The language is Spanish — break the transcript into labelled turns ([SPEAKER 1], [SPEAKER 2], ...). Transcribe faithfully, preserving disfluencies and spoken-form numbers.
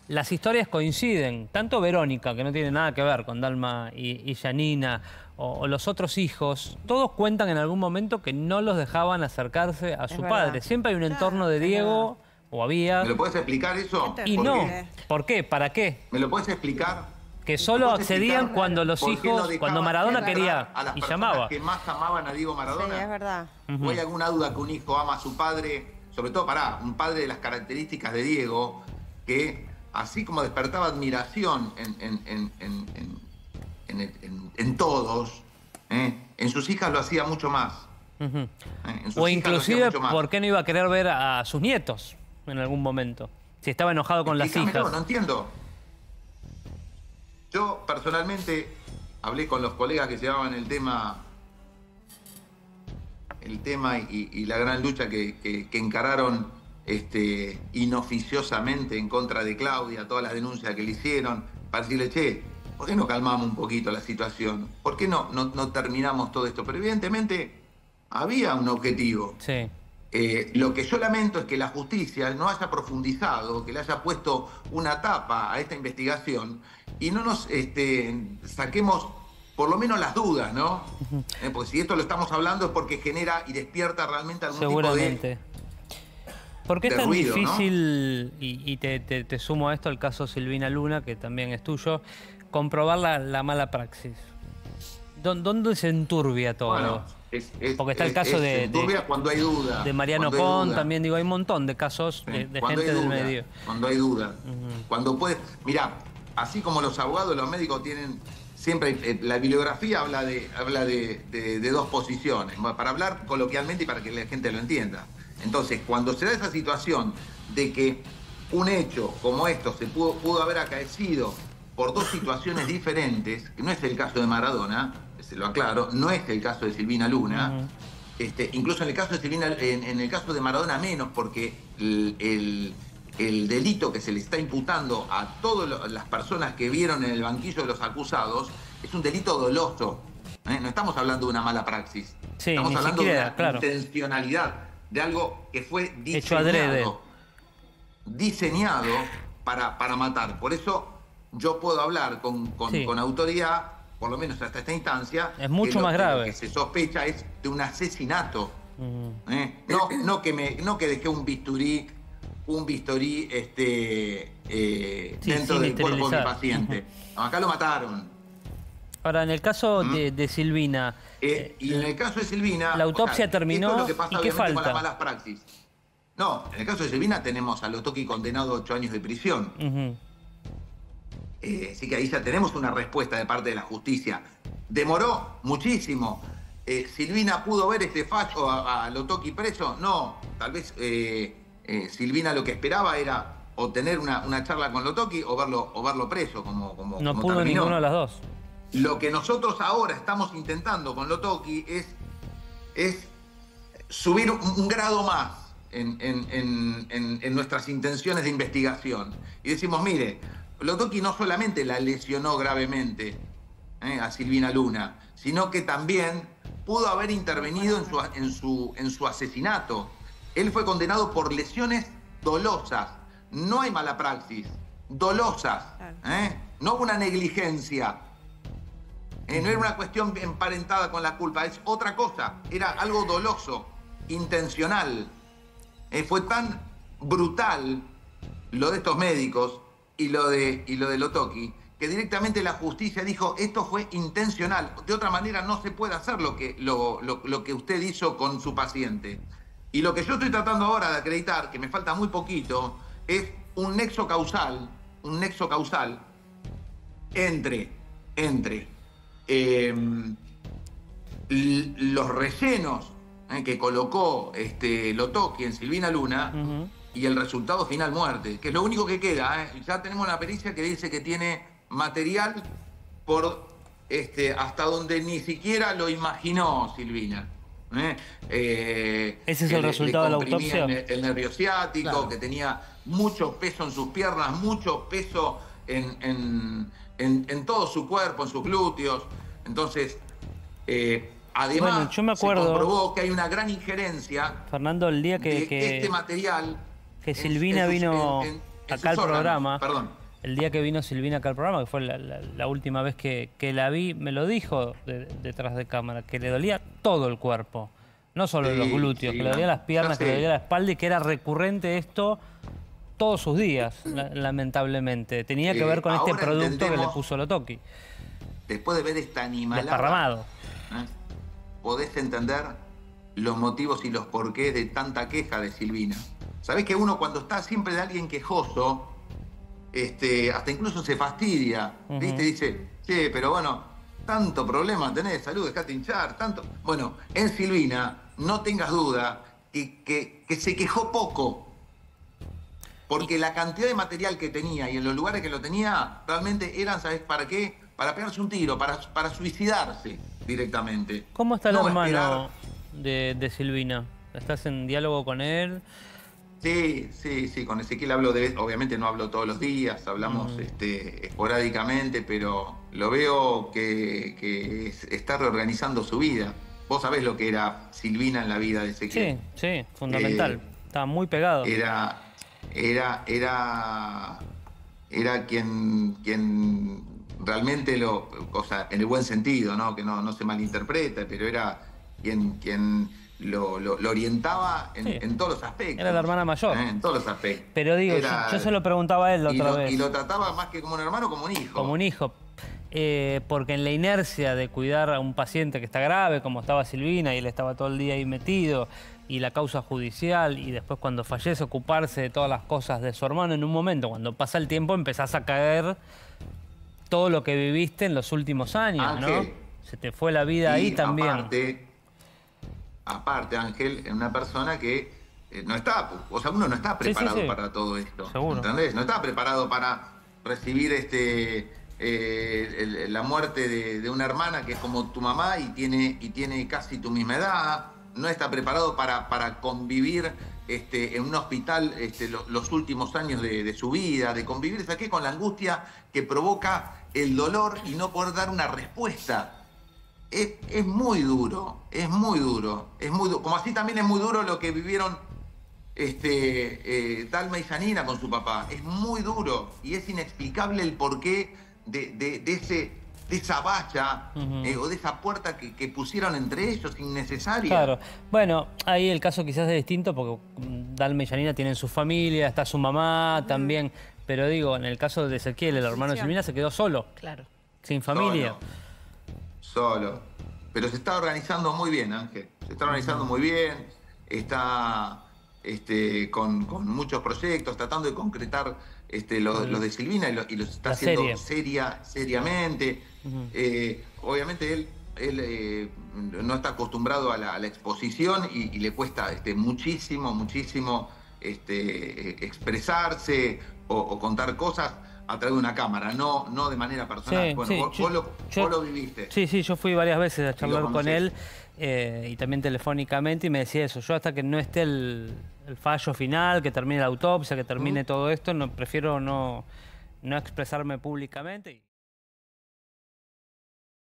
[SPEAKER 1] las historias coinciden. Tanto Verónica, que no tiene nada que ver con Dalma y, y Janina, o, o los otros hijos, todos cuentan en algún momento que no los dejaban acercarse a
[SPEAKER 2] Es
[SPEAKER 1] su
[SPEAKER 2] verdad.
[SPEAKER 1] padre. Siempre hay un entorno
[SPEAKER 2] Claro,
[SPEAKER 1] de
[SPEAKER 2] es
[SPEAKER 1] Diego, o había...
[SPEAKER 3] ¿Me lo puedes explicar eso?
[SPEAKER 1] Y
[SPEAKER 3] ¿Por
[SPEAKER 1] no.
[SPEAKER 3] qué?
[SPEAKER 1] ¿Por qué? ¿Para qué?
[SPEAKER 3] ¿Me lo puedes explicar?
[SPEAKER 1] Que
[SPEAKER 3] ¿Me
[SPEAKER 1] solo
[SPEAKER 3] puedes
[SPEAKER 1] accedían
[SPEAKER 3] explicar
[SPEAKER 1] cuando los
[SPEAKER 3] por qué no
[SPEAKER 1] hijos,
[SPEAKER 3] dejaban
[SPEAKER 1] cuando Maradona
[SPEAKER 3] entrar
[SPEAKER 1] quería
[SPEAKER 3] a las
[SPEAKER 1] y
[SPEAKER 3] personas
[SPEAKER 1] llamaba.
[SPEAKER 3] que más amaban a Diego
[SPEAKER 2] Sí,
[SPEAKER 3] Maradona?
[SPEAKER 2] es verdad.
[SPEAKER 3] ¿O hay alguna duda que un hijo ama a su padre? Sobre todo, pará, un padre de las características de Diego, que así como despertaba admiración en, en, en, en, en, en, en, en todos, ¿eh? En sus hijas lo hacía mucho más.
[SPEAKER 1] Uh-huh.
[SPEAKER 3] ¿eh? En sus
[SPEAKER 1] O
[SPEAKER 3] hijas lo hacía
[SPEAKER 1] inclusive,
[SPEAKER 3] mucho más.
[SPEAKER 1] ¿por qué no iba a querer ver a sus nietos en algún momento? Si estaba enojado con las
[SPEAKER 3] Explícamelo,
[SPEAKER 1] hijas.
[SPEAKER 3] no entiendo. Yo, personalmente, hablé con los colegas que llevaban el tema el tema y, y la gran lucha que, que, que encararon este, inoficiosamente en contra de Claudia, todas las denuncias que le hicieron, para decirle, che, ¿por qué no calmamos un poquito la situación? ¿Por qué no, no, no terminamos todo esto? Pero evidentemente había un objetivo.
[SPEAKER 1] Sí.
[SPEAKER 3] Eh, lo que yo lamento es que la justicia no haya profundizado, que le haya puesto una tapa a esta investigación y no nos este, saquemos por lo menos las dudas, ¿no? Uh-huh. eh, porque si esto lo estamos hablando es porque genera y despierta realmente algún
[SPEAKER 1] Seguramente.
[SPEAKER 3] tipo de
[SPEAKER 1] ¿Por qué es
[SPEAKER 3] de
[SPEAKER 1] tan
[SPEAKER 3] ruido,
[SPEAKER 1] difícil, ¿no? y, y te, te, te sumo a esto el caso Silvina Luna, que también es tuyo, comprobar la, la mala praxis? ¿Dónde se enturbia todo?
[SPEAKER 3] Bueno, es, es,
[SPEAKER 1] porque está el
[SPEAKER 3] es,
[SPEAKER 1] caso
[SPEAKER 3] es,
[SPEAKER 1] de,
[SPEAKER 3] enturbia
[SPEAKER 1] de,
[SPEAKER 3] cuando hay duda.
[SPEAKER 1] de Mariano Con, también digo, hay un montón de casos de, de gente
[SPEAKER 3] duda,
[SPEAKER 1] del medio.
[SPEAKER 3] Cuando hay duda.
[SPEAKER 1] Uh-huh.
[SPEAKER 3] Cuando puede... Mirá, así como los abogados, los médicos tienen... Siempre eh, la bibliografía habla de, habla de, de, de dos posiciones, para hablar coloquialmente y para que la gente lo entienda. Entonces, cuando se da esa situación de que un hecho como esto se pudo, pudo haber acaecido por dos situaciones diferentes, que no es el caso de Maradona, se lo aclaro, no es el caso de Silvina Luna, uh-huh. este, incluso en el caso de Silvina, en, en el caso de Maradona menos, porque el, el el delito que se le está imputando a todas las personas que vieron en el banquillo de los acusados es un delito doloso. ¿eh? No estamos hablando de una mala praxis.
[SPEAKER 1] Sí,
[SPEAKER 3] estamos
[SPEAKER 1] ni
[SPEAKER 3] hablando
[SPEAKER 1] siquiera,
[SPEAKER 3] de una
[SPEAKER 1] claro.
[SPEAKER 3] intencionalidad, de algo que fue diseñado,
[SPEAKER 1] hecho adrede.
[SPEAKER 3] diseñado para, para matar. Por eso yo puedo hablar con, con, sí. con autoridad, por lo menos hasta esta instancia,
[SPEAKER 1] es mucho
[SPEAKER 3] que lo,
[SPEAKER 1] más grave.
[SPEAKER 3] Lo que se sospecha es de un asesinato.
[SPEAKER 1] Uh-huh.
[SPEAKER 3] ¿eh? no, no, que me, no que dejé un bisturí un bisturí este, eh, sí, dentro del cuerpo de mi paciente. Uh-huh. Acá lo mataron.
[SPEAKER 1] Ahora, en el caso ¿Mm? de, de Silvina...
[SPEAKER 3] Eh, y en el caso de Silvina...
[SPEAKER 1] La autopsia
[SPEAKER 3] o sea,
[SPEAKER 1] terminó,
[SPEAKER 3] esto es lo que pasa,
[SPEAKER 1] ¿y qué falta?
[SPEAKER 3] Con las malas praxis. No, en el caso de Silvina tenemos a Lotoki condenado a ocho años de prisión. Uh-huh. eh, así que ahí ya tenemos una respuesta de parte de la justicia. Demoró muchísimo. Eh, ¿Silvina pudo ver este fallo a, a Lotoki preso? No, tal vez... Eh, Eh, Silvina lo que esperaba era o tener una, una charla con Lotoki o verlo, o verlo preso, como, como
[SPEAKER 1] No
[SPEAKER 3] como
[SPEAKER 1] pudo
[SPEAKER 3] terminó.
[SPEAKER 1] ninguna de las dos.
[SPEAKER 3] Lo que nosotros ahora estamos intentando con Lotoki es, es subir un, un grado más en, en, en, en, en nuestras intenciones de investigación. Y decimos, mire, Lotoki no solamente la lesionó gravemente eh, a Silvina Luna, sino que también pudo haber intervenido en su, en su, en su asesinato. Él fue condenado por lesiones dolosas. No hay mala praxis. Dolosas. ¿eh? No una negligencia. Eh, no era una cuestión emparentada con la culpa. Es otra cosa. Era algo doloso, intencional. Eh, fue tan brutal lo de estos médicos y lo de, y lo de Lotoki que directamente la justicia dijo esto fue intencional. De otra manera no se puede hacer lo que, lo, lo, lo que usted hizo con su paciente. Y lo que yo estoy tratando ahora de acreditar, que me falta muy poquito, es un nexo causal, un nexo causal entre, entre eh, los rellenos eh, que colocó este, Lotoki en Silvina Luna uh-huh. y el resultado final muerte, que es lo único que queda. Eh. Ya tenemos una pericia que dice que tiene material por este, hasta donde ni siquiera lo imaginó Silvina. ¿Eh? Eh,
[SPEAKER 1] ¿Ese es el le, resultado
[SPEAKER 3] le
[SPEAKER 1] de la autopsia?
[SPEAKER 3] El, el nervio ciático,
[SPEAKER 1] claro.
[SPEAKER 3] que tenía mucho peso en sus piernas, mucho peso en, en, en, en todo su cuerpo, en sus glúteos. Entonces, eh, además,
[SPEAKER 1] bueno, yo me acuerdo,
[SPEAKER 3] se comprobó que hay una gran injerencia
[SPEAKER 1] Fernando, el día que,
[SPEAKER 3] de
[SPEAKER 1] que
[SPEAKER 3] este material
[SPEAKER 1] que Silvina en, en, vino
[SPEAKER 3] en, en,
[SPEAKER 1] acá al
[SPEAKER 3] órganos,
[SPEAKER 1] programa,
[SPEAKER 3] perdón.
[SPEAKER 1] el día que vino Silvina acá al programa, que fue la, la, la última vez que, que la vi, me lo dijo de, detrás de cámara, que le dolía todo el cuerpo. No solo
[SPEAKER 3] Sí,
[SPEAKER 1] los glúteos,
[SPEAKER 3] sí,
[SPEAKER 1] que le dolía las piernas, que le
[SPEAKER 3] sé.
[SPEAKER 1] dolía la espalda y que era recurrente esto todos sus días, la, lamentablemente. Tenía que
[SPEAKER 3] Eh,
[SPEAKER 1] ver con este
[SPEAKER 3] ahora
[SPEAKER 1] producto que le
[SPEAKER 3] entendemos-
[SPEAKER 1] puso Lotoki.
[SPEAKER 3] Después de ver esta animalada,
[SPEAKER 1] Desparramado.
[SPEAKER 3] ¿eh? Podés entender los motivos y los porqués de tanta queja de Silvina. Sabés que uno cuando está siempre de alguien quejoso, este, hasta incluso se fastidia,
[SPEAKER 1] Ujú.
[SPEAKER 3] ¿viste? Dice, sí, pero bueno, tanto problema tenés de salud, dejate hinchar, tanto... Bueno, en Silvina, no tengas duda que, que, que se quejó poco. Porque la cantidad de material que tenía y en los lugares que lo tenía, realmente eran, ¿sabés para qué? Para pegarse un tiro, para, para suicidarse directamente.
[SPEAKER 1] ¿Cómo está el
[SPEAKER 3] No
[SPEAKER 1] hermano
[SPEAKER 3] esperar.
[SPEAKER 1] de, de Silvina? ¿Estás en diálogo con él?
[SPEAKER 3] Sí, sí, sí, con Ezequiel hablo de... Obviamente no hablo todos los días, hablamos
[SPEAKER 1] Mm.
[SPEAKER 3] este, esporádicamente, pero lo veo que, que es- está reorganizando su vida. Vos sabés lo que era Silvina en la vida de Ezequiel.
[SPEAKER 1] Sí, sí, fundamental.
[SPEAKER 3] Eh,
[SPEAKER 1] Estaba muy pegado.
[SPEAKER 3] Era, era, era, era quien, quien realmente lo, o sea, en el buen sentido, ¿no? Que no, no se malinterprete, pero era quien, quien lo, lo- lo orientaba en,
[SPEAKER 1] Sí.
[SPEAKER 3] en todos los aspectos.
[SPEAKER 1] Era la hermana mayor.
[SPEAKER 3] ¿eh? En todos los aspectos.
[SPEAKER 1] Pero digo,
[SPEAKER 3] Era-
[SPEAKER 1] yo, yo se lo preguntaba a él la
[SPEAKER 3] y
[SPEAKER 1] otra
[SPEAKER 3] lo,
[SPEAKER 1] vez.
[SPEAKER 3] y lo trataba más que como un hermano, como un hijo.
[SPEAKER 1] Como un hijo. Eh, porque en la inercia de cuidar a un paciente que está grave, como estaba Silvina, y él estaba todo el día ahí metido, y la causa judicial, y después cuando fallece ocuparse de todas las cosas de su hermano, en un momento, cuando pasa el tiempo, empezás a caer todo lo que viviste en los últimos años,
[SPEAKER 3] Ángel.
[SPEAKER 1] ¿no? Se te fue la vida ahí
[SPEAKER 3] Y
[SPEAKER 1] también.
[SPEAKER 3] Aparte, aparte, Ángel, es una persona que eh, no está, o sea, uno no está
[SPEAKER 1] Sí, sí,
[SPEAKER 3] preparado
[SPEAKER 1] sí.
[SPEAKER 3] para todo esto.
[SPEAKER 1] Seguro.
[SPEAKER 3] ¿Entendés? No está preparado para recibir este eh, el- la muerte de, de una hermana que es como tu mamá y tiene, y tiene casi tu misma edad. No está preparado para, para convivir este, en un hospital este, lo- los últimos años de, de su vida, de convivir, ¿sabes qué? Con la angustia que provoca el dolor y no poder dar una respuesta. Es, es muy duro, es muy duro, es muy duro. Como así también es muy duro lo que vivieron este, eh, Dalma y Janina con su papá. Es muy duro y es inexplicable el porqué de, de, de, ese, de esa valla
[SPEAKER 1] Ujú.
[SPEAKER 3] eh, o de esa puerta que, que pusieron entre ellos innecesaria.
[SPEAKER 1] Claro. Bueno, ahí el caso quizás es distinto porque mm, Dalma y Janina tienen su familia, está su mamá también. Pero digo, en el caso de Ezequiel, el hermano de
[SPEAKER 2] Posición.
[SPEAKER 1] Silvina se quedó solo,
[SPEAKER 2] Claro.
[SPEAKER 1] sin familia.
[SPEAKER 3] Solo, solo. Pero se está organizando muy bien, Ángel. Se está organizando muy bien. Está este, con, con muchos proyectos, tratando de concretar este, los, los de Silvina y, lo- y los está
[SPEAKER 1] La
[SPEAKER 3] haciendo
[SPEAKER 1] serie.
[SPEAKER 3] seria, seriamente.
[SPEAKER 1] Ujú.
[SPEAKER 3] Eh, obviamente él, él eh, no está acostumbrado a la, a la exposición y, y le cuesta este, muchísimo, muchísimo este, eh, expresarse o, o contar cosas a través de una cámara, no, no de manera personal.
[SPEAKER 1] Sí,
[SPEAKER 3] bueno,
[SPEAKER 1] sí,
[SPEAKER 3] vos,
[SPEAKER 1] yo-
[SPEAKER 3] vos lo,
[SPEAKER 1] yo-
[SPEAKER 3] vos lo viviste.
[SPEAKER 1] Sí, sí, yo fui varias veces a charlar con
[SPEAKER 3] conocés.
[SPEAKER 1] él eh, y también telefónicamente y me decía eso. Yo hasta que no esté el, el fallo final, que termine la autopsia, que termine todo esto, no, prefiero no, no expresarme públicamente.